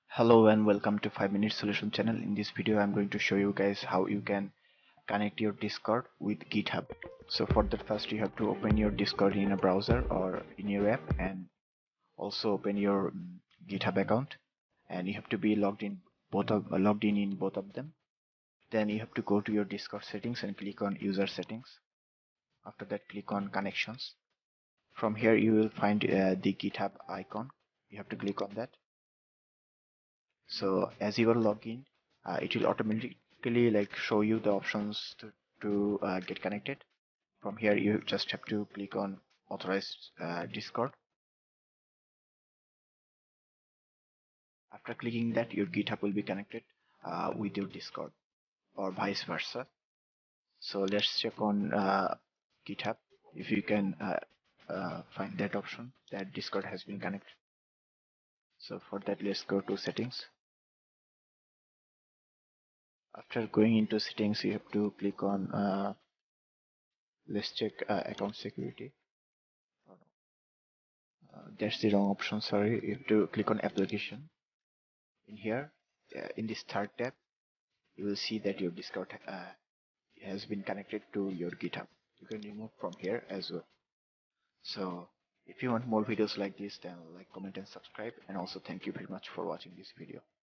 Hello and welcome to 5 Minute Solution channel. In this video I'm going to show you guys how you can connect your Discord with GitHub. So for that, first you have to open your Discord in a browser or in your app, and also open your GitHub account, and you have to be logged in both of them. Then you have to go to your Discord settings and click on user settings. After that, click on connections. From here you will find the GitHub icon. You have to click on that. So as you are logged in, it will automatically show you the options to get connected. From here you just have to click on authorize Discord. After clicking that, your GitHub will be connected with your Discord, or vice versa. So let's check on GitHub if you can find that option that Discord has been connected. So for that, let's go to settings. After going into settings, you have to click on let's check account security. Oh, no. That's the wrong option, sorry. You have to click on application. In here, in this third tab, you will see that your Discord has been connected to your GitHub. You can remove from here as well. So if you want more videos like this, then like, comment and subscribe, and also thank you very much for watching this video.